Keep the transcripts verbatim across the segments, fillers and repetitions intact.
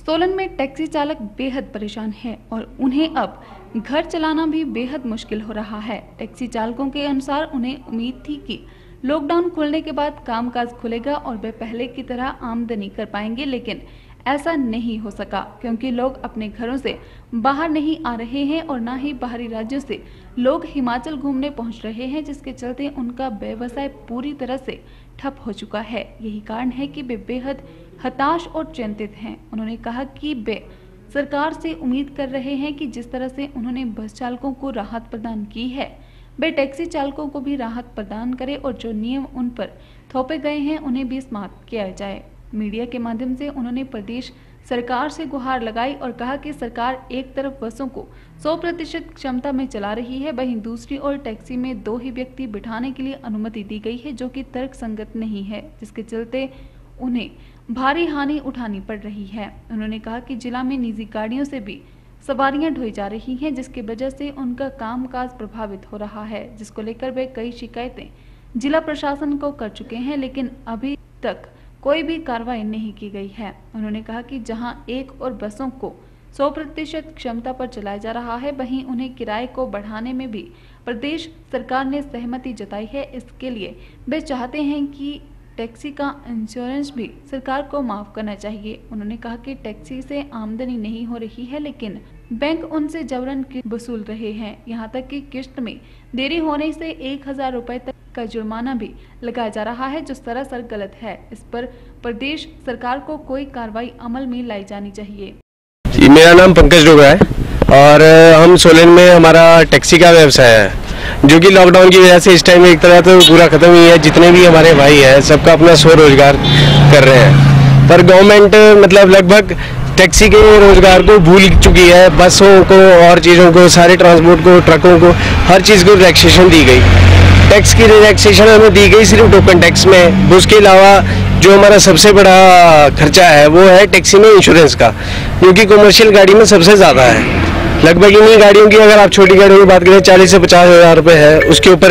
सोलन में टैक्सी चालक बेहद परेशान हैं और उन्हें अब घर चलाना भी बेहद मुश्किल हो रहा है। टैक्सी चालकों के अनुसार उन्हें उम्मीद थी कि लॉकडाउन खुलने के बाद कामकाज खुलेगा और वे पहले की तरह आमदनी कर पाएंगे, लेकिन ऐसा नहीं हो सका क्योंकि लोग अपने घरों से बाहर नहीं आ रहे हैं और न ही बाहरी राज्यों से लोग हिमाचल घूमने पहुंच रहे हैं, जिसके चलते उनका व्यवसाय पूरी तरह से ठप हो चुका है। यही कारण है कि वे बेहद हताश और चिंतित हैं। उन्होंने कहा कि वे सरकार से उम्मीद कर रहे हैं कि जिस तरह से उन्होंने बस चालकों को राहत प्रदान की है, वे टैक्सी चालकों को भी राहत प्रदान करें और जो नियम उन पर थोपे गए हैं उन्हें भी समाप्त किया जाए। मीडिया के माध्यम से उन्होंने प्रदेश सरकार से गुहार लगाई और कहा कि सरकार एक तरफ बसों को सौ प्रतिशत क्षमता में चला रही है, वहीं दूसरी ओर टैक्सी में दो ही व्यक्ति बिठाने के लिए अनुमति दी गई है, जो कि तर्कसंगत नहीं है, जिसके चलते उन्हें भारी हानि उठानी पड़ रही है। उन्होंने कहा कि जिला में निजी गाड़ियों से भी सवारियां ढोई जा रही हैं, जिसकी वजह से उनका कामकाज प्रभावित हो रहा है, जिसको लेकर वे कई शिकायतें जिला प्रशासन को कर चुके हैं, लेकिन अभी तक कोई भी कार्रवाई नहीं की गई है। उन्होंने कहा कि जहां एक और बसों को सौ प्रतिशत क्षमता पर चलाया जा रहा है, वहीं उन्हें किराए को बढ़ाने में भी प्रदेश सरकार ने सहमति जताई है। इसके लिए वे चाहते हैं कि टैक्सी का इंश्योरेंस भी सरकार को माफ करना चाहिए। उन्होंने कहा कि टैक्सी से आमदनी नहीं हो रही है, लेकिन बैंक उनसे जबरन वसूल रहे हैं। यहां तक कि किस्त में देरी होने से एक हजार रुपए तक का जुर्माना भी लगाया जा रहा है, जो सरासर गलत है। इस पर प्रदेश सरकार को कोई कार्रवाई अमल में लाई जानी चाहिए। जी, मेरा नाम पंकज डोगरा है और हम सोलन में हमारा टैक्सी का व्यवसाय है, जो कि लॉकडाउन की वजह से इस टाइम एक तरह तो पूरा खत्म ही है। जितने भी हमारे भाई हैं सबका अपना स्वरोजगार कर रहे हैं, पर गवर्नमेंट मतलब लगभग टैक्सी के रोजगार को भूल चुकी है। बसों को और चीज़ों को, सारे ट्रांसपोर्ट को, ट्रकों को, हर चीज़ को रिलैक्सेशन दी गई। टैक्स की रिलैक्सेशन हमें दी गई सिर्फ टोकन टैक्स में। उसके अलावा जो हमारा सबसे बड़ा खर्चा है वो है टैक्सी में इंश्योरेंस का, क्योंकि कमर्शियल गाड़ी में सबसे ज़्यादा है। लगभग इन्हीं गाड़ियों की अगर आप छोटी गाड़ियों की बात करें चालीस से पचास हज़ार रुपये है, उसके ऊपर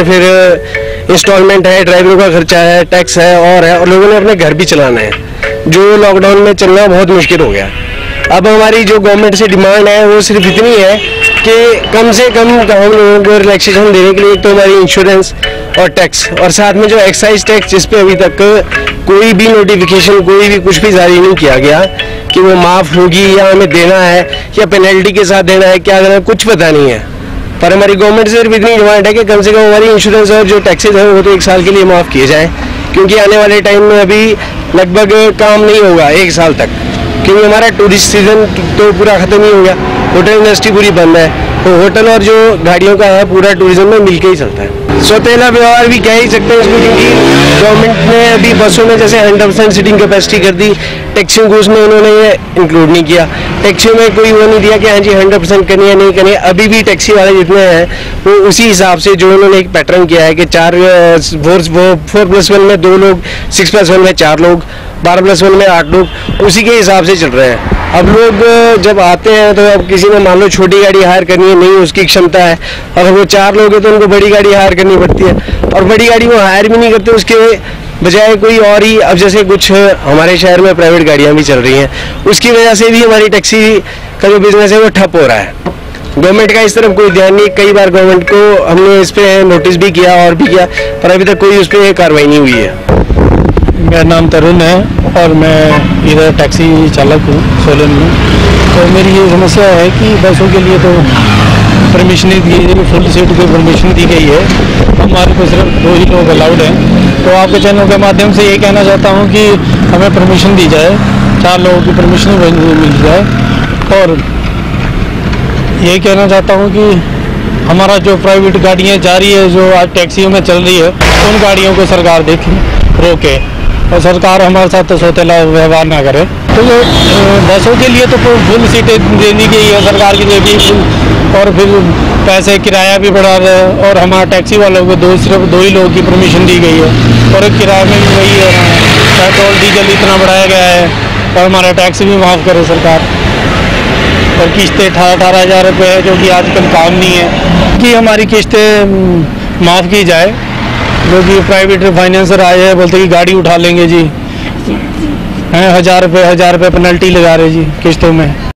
फिर इंस्टॉलमेंट है, ड्राइवरों का खर्चा है, टैक्स है और है, और लोगों ने अपने घर भी चलाना है, जो लॉकडाउन में चलना बहुत मुश्किल हो गया। अब हमारी जो गवर्नमेंट से डिमांड है वो सिर्फ इतनी है कि कम से कम हम लोगों को रिलैक्सेशन देने के लिए एक तो हमारी इंश्योरेंस और टैक्स, और साथ में जो एक्साइज टैक्स जिस पे अभी तक कोई भी नोटिफिकेशन, कोई भी कुछ भी जारी नहीं किया गया कि वो माफ़ होगी या हमें देना है या पेनल्टी के साथ देना है, क्या देना है, कुछ पता नहीं है। पर हमारी गवर्नमेंट से सिर्फ इतनी डिमांड है कि कम से कम हमारी इंश्योरेंस और जो टैक्सेज हैं वो तो एक साल के लिए माफ़ किए जाएँ, क्योंकि आने वाले टाइम में अभी लगभग काम नहीं होगा एक साल तक, क्योंकि हमारा टूरिस्ट सीजन तो पूरा ख़त्म ही हो गया। होटल इंडस्ट्री पूरी बंद है, तो होटल और जो गाड़ियों का है पूरा टूरिज्म में मिलके ही चलता है। सौतेला व्यवहार भी कह ही सकते हैं इसको, क्योंकि गवर्नमेंट ने अभी बसों में जैसे हंड्रेड परसेंट सीटिंग कैपेसिटी कर दी, टैक्सियों को उसमें उन्होंने ये इंक्लूड नहीं किया। टैक्सियों में कोई वो नहीं दिया कि हाँ जी हंड्रेड परसेंट करनी है नहीं करनी है। अभी भी टैक्सी वाले जितने हैं वो उसी हिसाब से जो उन्होंने एक पैटर्न किया है कि चार फोर फोर प्लस वन में दो लोग, सिक्स प्लस वन में चार लोग, बारह प्लस वन में आठ लोग, उसी के हिसाब से चल रहे हैं। अब लोग जब आते हैं तो अब किसी ने मान लो छोटी गाड़ी हायर करनी है, नहीं उसकी क्षमता है, अगर वो चार लोग हैं तो उनको बड़ी गाड़ी हायर करनी पड़ती है, और बड़ी गाड़ी वो हायर भी नहीं करते, उसके बजाय कोई और ही, अब जैसे कुछ हमारे शहर में प्राइवेट गाड़ियाँ भी चल रही हैं, उसकी वजह से भी हमारी टैक्सी का जो बिजनेस है वो ठप हो रहा है। गवर्नमेंट का इस तरफ कोई ध्यान नहीं। कई बार गवर्नमेंट को हमने इस पर नोटिस भी किया और भी किया, पर अभी तक कोई उस पर कार्रवाई नहीं हुई है। मेरा नाम तरुण है और मैं इधर टैक्सी चालक हूँ सोलन में। तो मेरी ये समस्या है कि बसों के लिए तो परमिशन दी गई, फुल सीट की परमिशन दी गई है, हमारे को सिर्फ दो ही लोग अलाउड हैं। तो आपके चैनल के माध्यम से ये कहना चाहता हूँ कि हमें परमिशन दी जाए, चार लोगों की परमिशन मिल जाए, और ये कहना चाहता हूँ कि हमारा जो प्राइवेट गाड़ियाँ जा रही है, जो आज टैक्सियों में चल रही है, उन गाड़ियों को सरकार देखे, रोके, और सरकार हमारे साथ तो सौतेला व्यवहार ना करे। तो जो बसों के लिए तो फुल सीटें देनी गई है सरकार की देगी, और फिर पैसे किराया भी बढ़ा रहे हैं, और हमारे टैक्सी वालों को दो सिर्फ दो ही लोगों की परमिशन दी गई है, और किराए में भी वही है, पेट्रोल डीजल इतना बढ़ाया गया है, और हमारा टैक्स भी माफ़ करे सरकार, और किस्तें अठारह अठारह हज़ार रुपये है, जो कि आजकल काम नहीं है, कि हमारी किस्तें माफ़ की जाए। जो कि प्राइवेट फाइनेंसर आए हैं, बोलते कि गाड़ी उठा लेंगे जी, हैं, हज़ार रुपये हज़ार रुपये पेनल्टी लगा रहे जी किस्तों में।